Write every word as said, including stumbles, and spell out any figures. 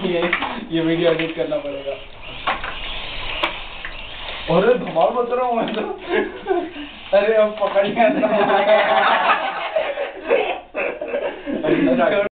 ये ये video edit करना पड़ेगा। अरे धमाल बच रहा हूँ मैं तो। अरे अब पकड़ लिया।